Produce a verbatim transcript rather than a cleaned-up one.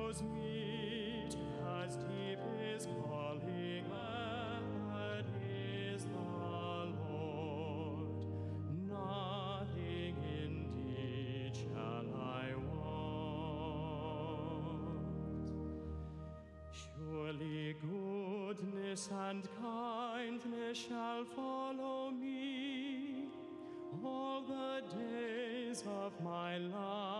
meadows meet, as deep is calling, and is the Lord. Nothing indeed shall I want. Surely goodness and kindness shall follow me all the days of my life,